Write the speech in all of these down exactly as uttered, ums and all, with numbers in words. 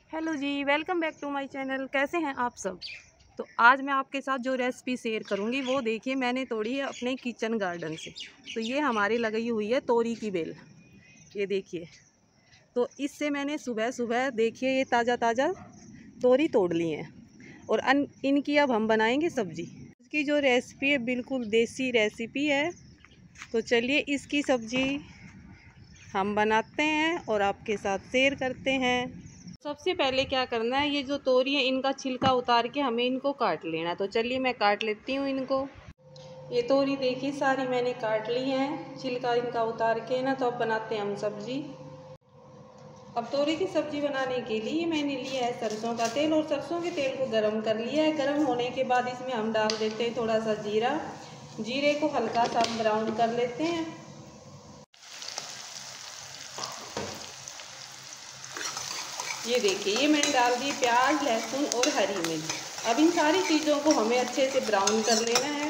Hello जी, welcome back to my channel. कैसे हैं आप सब। तो आज मैं आपके साथ जो रेसिपी शेयर करूंगी वो देखिए मैंने तोड़ी है अपने किचन गार्डन से। तो ये हमारी लगाई हुई है तोरी की बेल, ये देखिए। तो इससे मैंने सुबह सुबह देखिए ये ताज़ा ताज़ा तोरी तोड़ ली हैं और अन इनकी अब हम बनाएंगे सब्जी। इसकी जो रेसिपी है बिल्कुल देसी रेसिपी है। तो चलिए इसकी सब्जी हम बनाते हैं और आपके साथ शेयर करते हैं। सबसे पहले क्या करना है, ये जो तोरी है इनका छिलका उतार के हमें इनको काट लेना है। तो चलिए मैं काट लेती हूँ इनको। ये तोरी देखिए सारी मैंने काट ली है, छिलका इनका उतार के ना। तो अब बनाते हैं हम सब्जी। अब तोरी की सब्जी बनाने के लिए मैंने लिया है सरसों का तेल और सरसों के तेल को गरम कर लिया है। गरम होने के बाद इसमें हम डाल देते हैं थोड़ा सा जीरा। जीरे को हल्का सा ब्राउन कर लेते हैं। ये देखिए ये मैंने डाल दी प्याज, लहसुन और हरी मिर्च। अब इन सारी चीज़ों को हमें अच्छे से ब्राउन कर लेना है।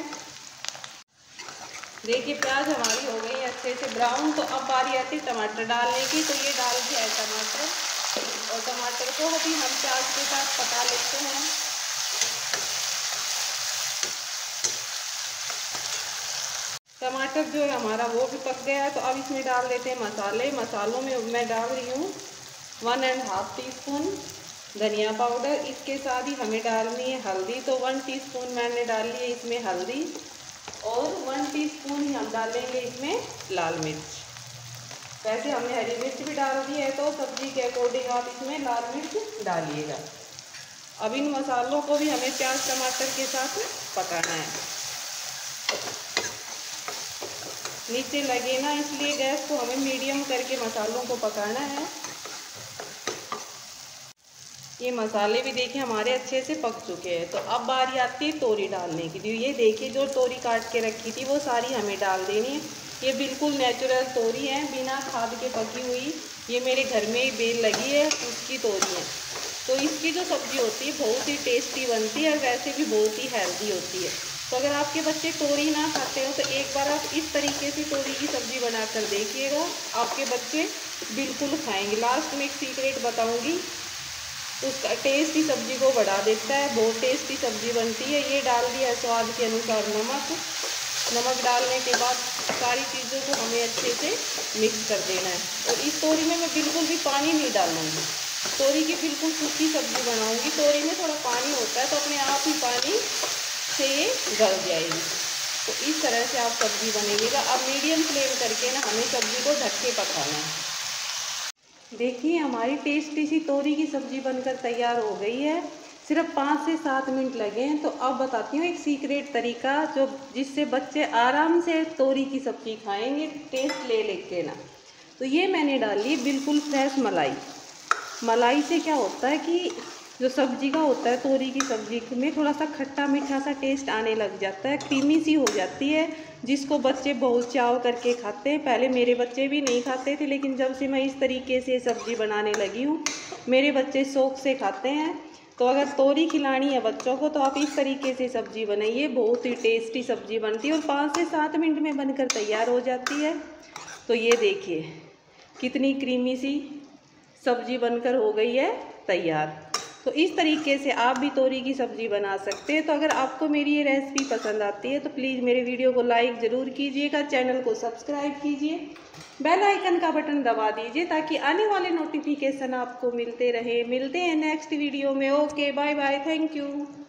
देखिए प्याज हमारी हो गई अच्छे से ब्राउन। तो अब बारी आती टमाटर डालने की। तो ये डाल दिया है टमाटर और टमाटर को अभी हम प्याज के साथ पका लेते हैं। टमाटर जो है हमारा वो भी पक गया है। तो अब इसमें डाल देते हैं मसाले। मसालों में मैं डाल रही हूँ one and half teaspoon धनिया पाउडर। इसके साथ ही हमें डालनी है हल्दी। तो वन टीस्पून मैंने डाल ली है इसमें हल्दी और वन टीस्पून ही हम डालेंगे इसमें लाल मिर्च। वैसे हमने हरी मिर्च भी डाल दी है तो सब्जी के अकॉर्डिंग आप इसमें लाल मिर्च डालिएगा। अब इन मसालों को भी हमें प्याज टमाटर के साथ पकाना है। नीचे लगे ना, इसलिए गैस को हमें मीडियम करके मसालों को पकाना है। ये मसाले भी देखिए हमारे अच्छे से पक चुके हैं। तो अब बारी आती है तोरी डालने की। ये देखिए जो तोरी काट के रखी थी वो सारी हमें डाल देनी है। ये बिल्कुल नेचुरल तोरी है, बिना खाद के पकी हुई। ये मेरे घर में ही बेल लगी है उसकी तोरी है। तो इसकी जो सब्ज़ी होती है बहुत ही टेस्टी बनती है और वैसे भी बहुत ही हेल्दी होती है। तो अगर आपके बच्चे तोरी ना खाते हो तो एक बार आप इस तरीके से तोरी की सब्ज़ी बना कर देखिएगा, आपके बच्चे बिल्कुल खाएँगे। लास्ट में एक सीक्रेट बताऊँगी, उसका टेस्ट ही सब्ज़ी को बढ़ा देता है। बहुत टेस्टी सब्ज़ी बनती है। ये डाल दिया स्वाद के अनुसार नमक। नमक डालने के बाद सारी चीज़ों को हमें अच्छे से मिक्स कर देना है। और इस तोरी में मैं बिल्कुल भी पानी नहीं डालूँगी। तोरी की बिल्कुल सूखी सब्ज़ी बनाऊँगी। तोरी में थोड़ा पानी होता है तो अपने आप ही पानी से ये गल जाएगी। तो इस तरह से आप सब्ज़ी बनेगा। अब मीडियम फ्लेम करके ना हमें सब्ज़ी को ढक के पकाना है। देखिए हमारी टेस्टी सी तोरी की सब्ज़ी बनकर तैयार हो गई है। सिर्फ पाँच से सात मिनट लगे हैं। तो अब बताती हूँ एक सीक्रेट तरीका जो जिससे बच्चे आराम से तोरी की सब्ज़ी खाएंगे टेस्ट ले लेके ना। तो ये मैंने डाली बिल्कुल फ्रेश मलाई। मलाई से क्या होता है कि जो सब्ज़ी का होता है तोरी की सब्ज़ी में थोड़ा सा खट्टा मीठा सा टेस्ट आने लग जाता है, क्रीमी सी हो जाती है, जिसको बच्चे बहुत चाव करके खाते हैं। पहले मेरे बच्चे भी नहीं खाते थे, लेकिन जब से मैं इस तरीके से सब्ज़ी बनाने लगी हूँ मेरे बच्चे शौक़ से खाते हैं। तो अगर तोरी खिलानी है बच्चों को तो आप इस तरीके से सब्ज़ी बनाइए, बहुत ही टेस्टी सब्ज़ी बनती है और पाँच से सात मिनट में बनकर तैयार हो जाती है। तो ये देखिए कितनी क्रीमी सी सब्ज़ी बनकर हो गई है तैयार। तो इस तरीके से आप भी तोरी की सब्ज़ी बना सकते हैं। तो अगर आपको मेरी ये रेसिपी पसंद आती है तो प्लीज़ मेरे वीडियो को लाइक ज़रूर कीजिएगा, चैनल को सब्सक्राइब कीजिए, बेल आइकन का बटन दबा दीजिए ताकि आने वाले नोटिफिकेशन आपको मिलते रहे। मिलते हैं नेक्स्ट वीडियो में। Okay bye bye, thank you.